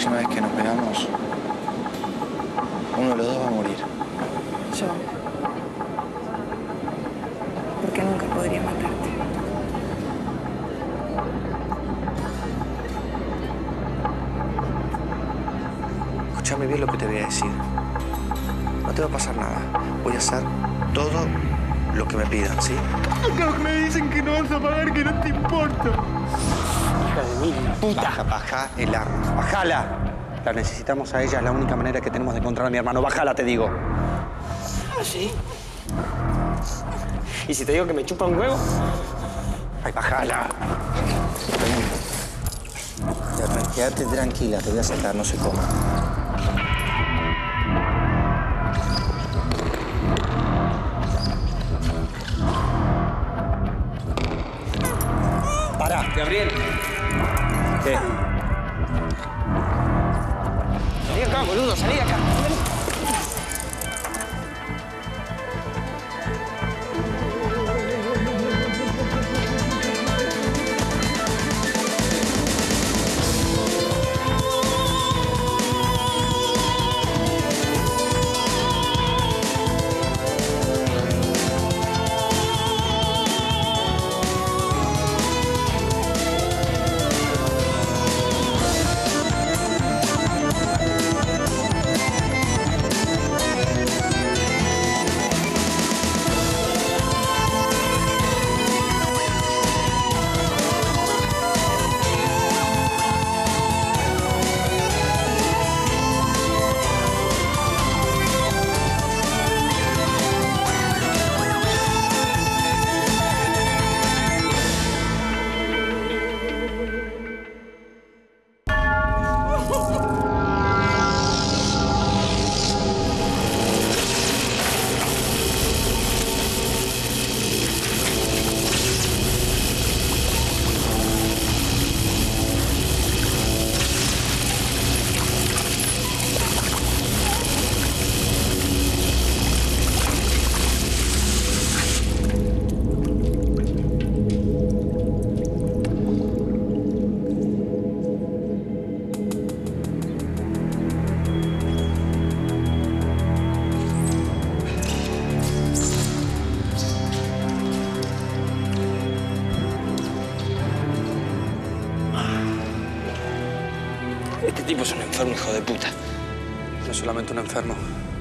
próxima vez que nos veamos, uno de los dos va a morir. Yo. Porque nunca podría matarte. Escúchame bien lo que te voy a decir. No te va a pasar nada. Voy a hacer todo lo que me pidan, ¿sí? Acá me dicen que no vas a pagar, que no te importa. Hija de mil puta. Baja el arma. ¡Bájala! La necesitamos a ella. Es la única manera que tenemos de encontrar a mi hermano. ¡Bájala, te digo! ¿Ah, sí? ¿Y si te digo que me chupa un huevo? ¡Ay, bájala! Quédate tranquila. Te voy a sacar. No se coma. ¡Para! Gabriel. ¿Qué? Salí acá, boludo, salí de acá. Este tipo es un enfermo, hijo de puta. No es solamente un enfermo.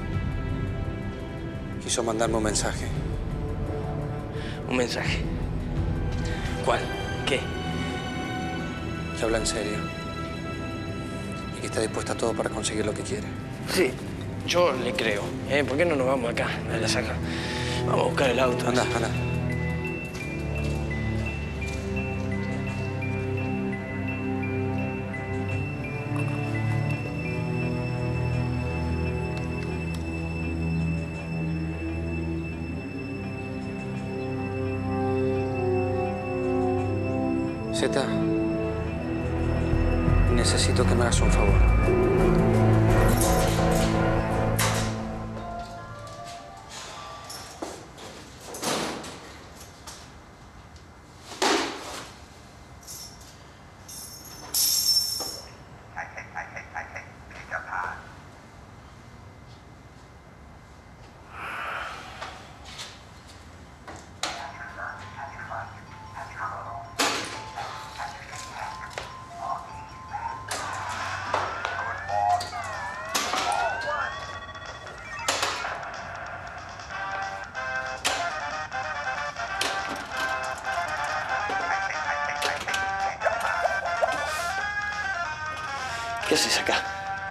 Quiso mandarme un mensaje. ¿Un mensaje? ¿Cuál? ¿Qué? Que habla en serio. Y que está dispuesta a todo para conseguir lo que quiere. Sí, yo le creo. ¿Por qué no nos vamos acá, a la saca? Vamos a buscar el auto. Anda, anda. Zeta, necesito que me hagas un favor. ¿Qué haces acá?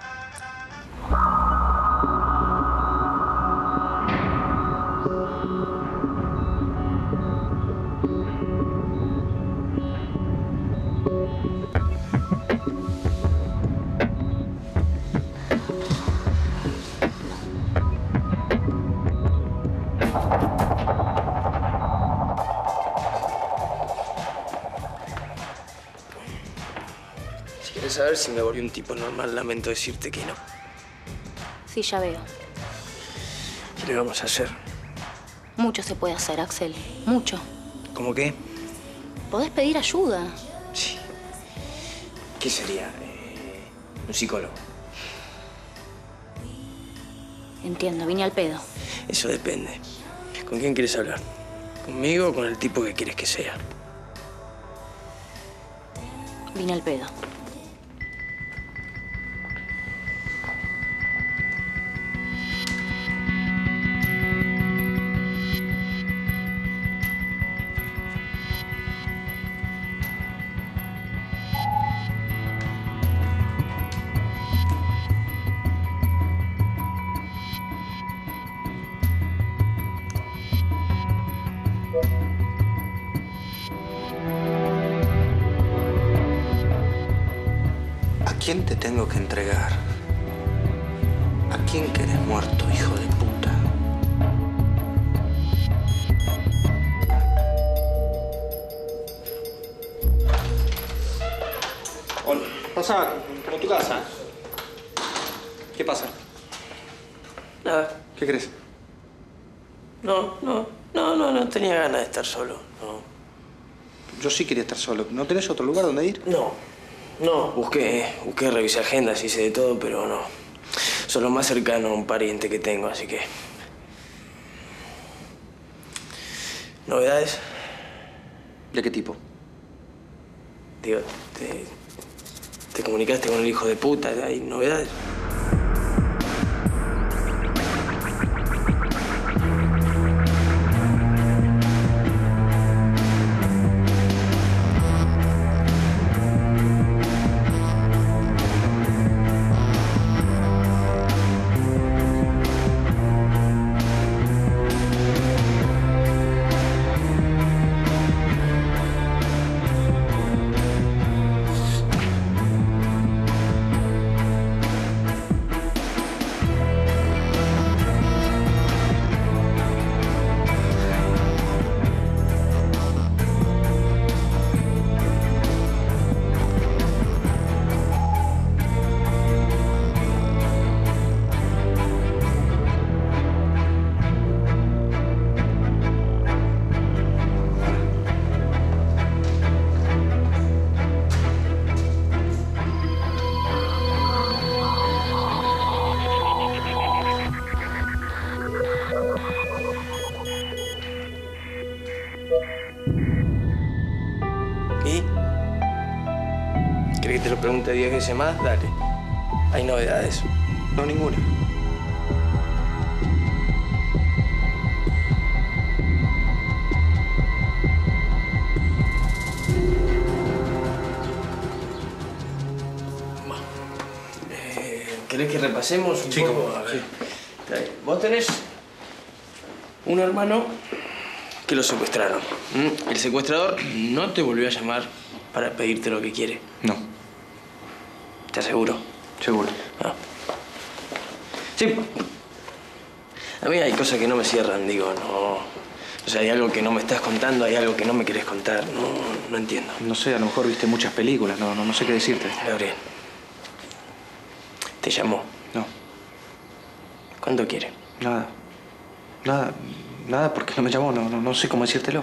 Si quieres saber si me volví un tipo normal, lamento decirte que no. Sí, ya veo. ¿Qué le vamos a hacer? Mucho se puede hacer, Axel. Mucho. ¿Cómo qué? Podés pedir ayuda. Sí. ¿Qué sería? un psicólogo. Entiendo, vine al pedo. Eso depende. ¿Con quién quieres hablar? ¿Conmigo o con el tipo que quieres que sea? Vine al pedo. ¿A quién te tengo que entregar? ¿A quién querés muerto, hijo de puta? Hola. Pasa como tu casa. ¿Qué pasa? Nada. ¿Qué crees? No tenía ganas de estar solo. No. Yo sí quería estar solo. ¿No tenés otro lugar donde ir? No, busqué, revisé agendas, hice de todo, pero no. Soy lo más cercano a un pariente que tengo, así que... ¿Novedades? ¿De qué tipo? Digo, ¿te comunicaste con el hijo de puta? ¿Hay novedades? ¿Y? ¿Querés que te lo pregunte 10 veces más? Dale. ¿Hay novedades? No, ninguna. ¿Querés que repasemos un Sí, poco? como- A ver. sí. Está bien. Vos tenés un hermano que lo secuestraron. El secuestrador no te volvió a llamar para pedirte lo que quiere. No, ¿Te aseguro? seguro. Ah. Sí. A mí hay cosas que no me cierran, digo, no... O sea, hay algo que no me estás contando, hay algo que no me querés contar. No entiendo. No sé, a lo mejor viste muchas películas. No sé qué decirte. Gabriel. ¿Te llamó? No, ¿Cuánto quiere? nada porque no me llamó. No sé cómo decírtelo.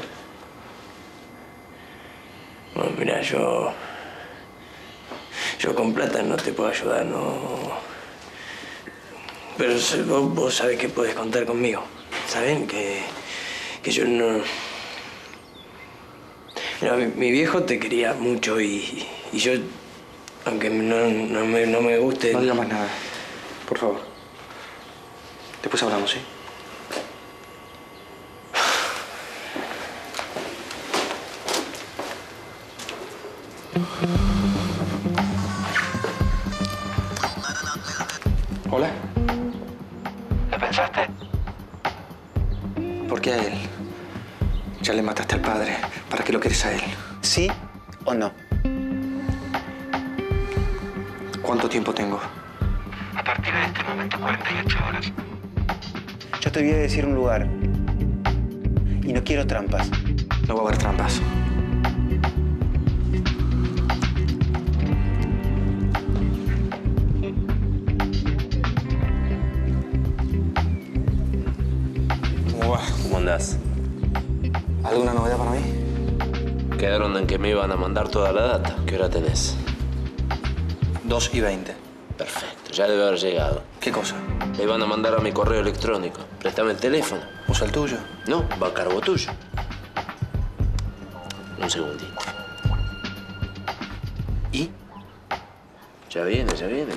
Bueno, mira, yo con plata no te puedo ayudar, no... Pero vos sabés que podés contar conmigo. ¿Saben? Que yo no... Mira, mi viejo te quería mucho y yo, aunque no me guste... No digas más nada, por favor. Después hablamos, ¿sí? Hola. ¿Lo pensaste? ¿Por qué a él? Ya le mataste al padre. ¿Para qué lo quieres a él? ¿Sí o no? ¿Cuánto tiempo tengo? A partir de este momento, 48 horas. Yo te voy a decir un lugar. Y no quiero trampas. No va a haber trampas. ¿Cómo va? ¿Cómo andás? ¿Alguna novedad para mí? Quedaron en que me iban a mandar toda la data. ¿Qué hora tenés? 2:20. Perfecto, ya debe haber llegado. ¿Qué cosa? Me iban a mandar a mi correo electrónico. Préstame el teléfono. ¿Usa el tuyo? No, va a cargo tuyo. Un segundito. ¿Y? Ya viene.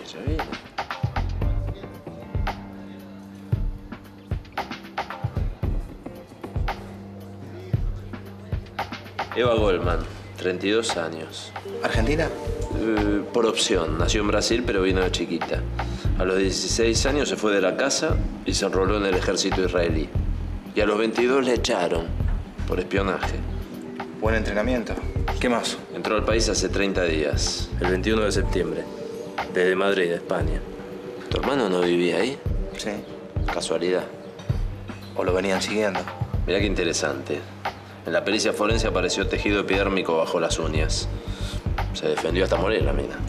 Eva Goldman, 32 años. ¿Argentina? Por opción. Nació en Brasil, pero vino de chiquita. A los 16 años se fue de la casa y se enroló en el ejército israelí. Y a los 22 le echaron por espionaje. Buen entrenamiento. ¿Qué más? Entró al país hace 30 días, el 21 de septiembre, desde Madrid, España. ¿Tu hermano no vivía ahí? Sí. Casualidad. ¿O lo venían siguiendo? Mirá qué interesante. En la pericia forense apareció tejido epidérmico bajo las uñas. Se defendió hasta morir la mina.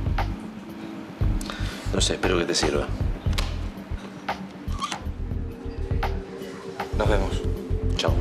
No sé, espero que te sirva. Nos vemos. Chao.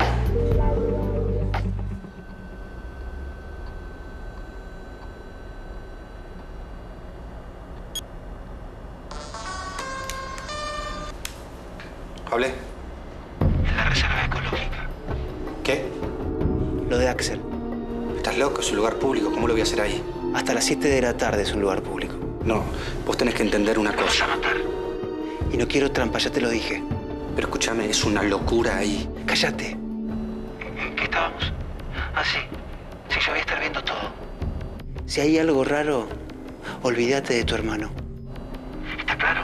Hablé. En la reserva ecológica. ¿Qué? Lo de Axel. Estás loco, es un lugar público. ¿Cómo lo voy a hacer ahí? Hasta las 7 de la tarde es un lugar público. No, vos tenés que entender una cosa. Y no quiero trampa, ya te lo dije. Pero escúchame, es una locura ahí. Cállate. ¿En qué estábamos? Ah, sí. Sí, yo voy a estar viendo todo. Si hay algo raro, olvídate de tu hermano. ¿Está claro?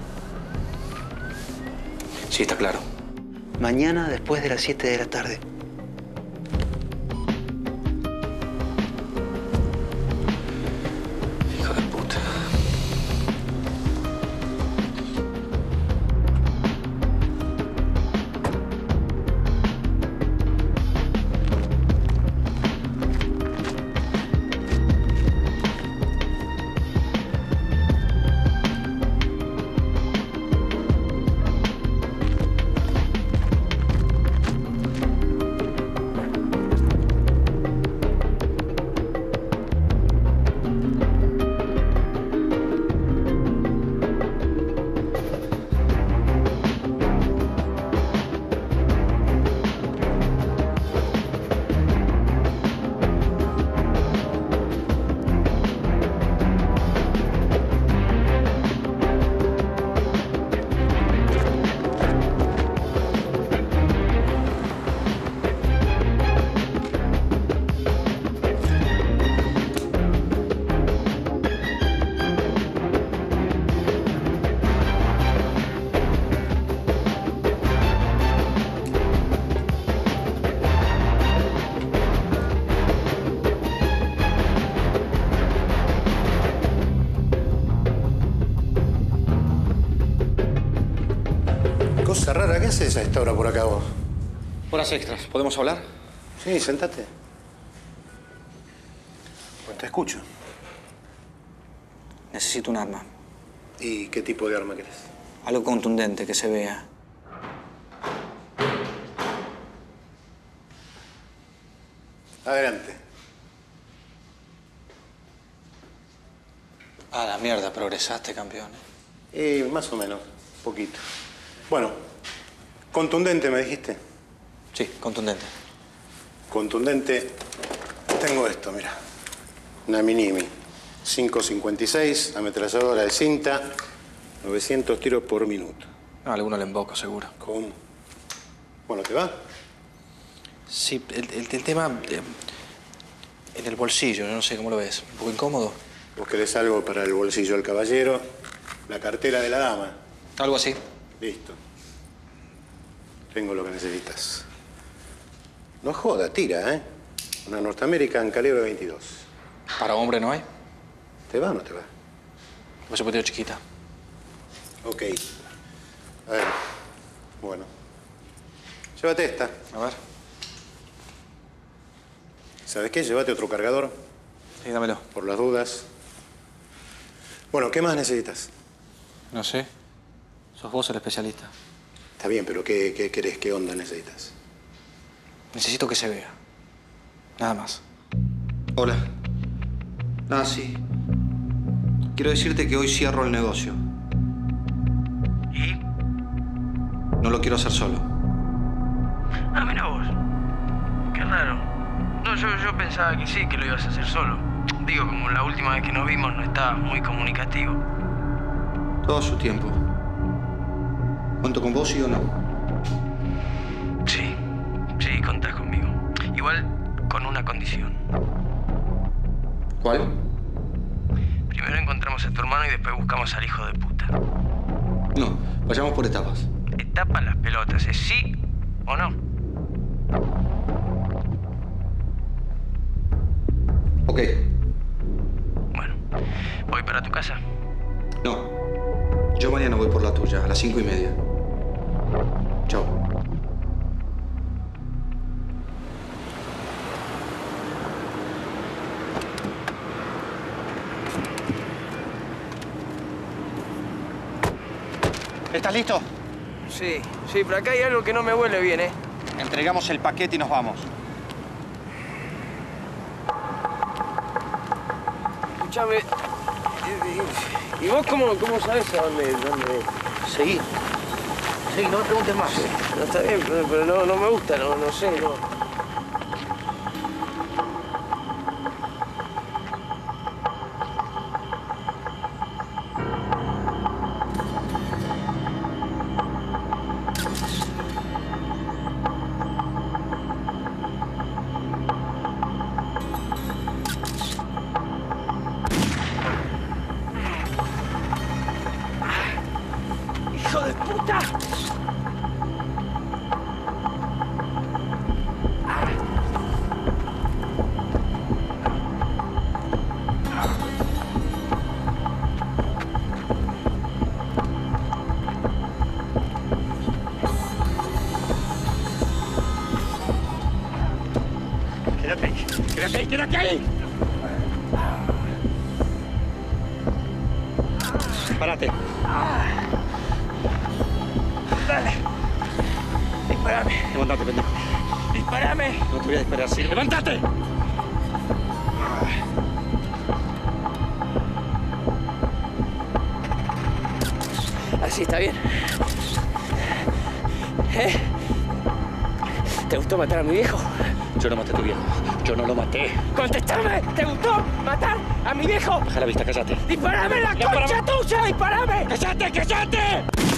Sí, está claro. Mañana después de las 7 de la tarde. Hijo de puta. Cosa rara, ¿qué haces a esta hora por acá vos? Horas extras. ¿Podemos hablar? Sí, sentate. Pues te escucho. Necesito un arma. ¿Y qué tipo de arma querés? Algo contundente, que se vea. Adelante. A la mierda, progresaste, campeón. Más o menos, poquito. Bueno, contundente, me dijiste. Sí, contundente. Contundente. Tengo esto, mira. Una Minimi. 5.56, ametralladora de cinta, 900 tiros por minuto. No, alguno le emboco, seguro. ¿Cómo? Bueno, ¿te va? Sí, el tema... en el bolsillo, no sé cómo lo ves. Un poco incómodo. ¿Vos querés algo para el bolsillo del caballero? La cartera de la dama. Algo así. Listo. Tengo lo que necesitas. No joda, tira, ¿eh? Una North American calibre 22. ¿Para hombre no hay? ¿Te va o no te va? Pues se puede chiquita. Ok. A ver. Bueno. Llévate esta. A ver. ¿Sabes qué? Llévate otro cargador. Sí, dámelo. Por las dudas. Bueno, ¿qué más necesitas? No sé. Sos vos el especialista. Está bien, pero ¿qué querés? ¿Qué onda necesitas? Necesito que se vea. Nada más. Hola. Ah, sí. quiero decirte que hoy cierro el negocio. ¿Y? No lo quiero hacer solo. Ah, mira vos. Qué raro. No, yo pensaba que sí, que lo ibas a hacer solo. Digo, como la última vez que nos vimos no estabas muy comunicativo. Todo a su tiempo. ¿Cuento con vos, sí o no? Sí, sí, contás conmigo. Igual con una condición. ¿Cuál? Primero encontramos a tu hermano y después buscamos al hijo de puta. No, vayamos por etapas. Etapas las pelotas, ¿es sí o no? Ok. Bueno, ¿voy para tu casa? No. Yo mañana voy por la tuya, a las 5:30. Chao. ¿Estás listo? Sí, sí, pero acá hay algo que no me huele bien, ¿eh? Entregamos el paquete y nos vamos. Escuchame. ¿Y vos cómo sabés a dónde seguir? Sí, no me preguntes más. No, está bien, pero no me gusta, no sé, no. ¡Hijo de puta! Quédate ahí, quédate ahí, quédate ahí. Párate. Dale. Disparame. Levántate, pendejo. Disparame. No te voy a disparar así. ¡Levántate! Así está bien. ¿Eh? ¿Te gustó matar a mi viejo? Yo no maté a tu viejo. Yo no lo maté. ¡Contestame! ¿Te gustó matar a mi viejo? Baja la vista, cállate. ¡Disparame en la concha tuya! ¡Disparame! ¡Cállate, cállate!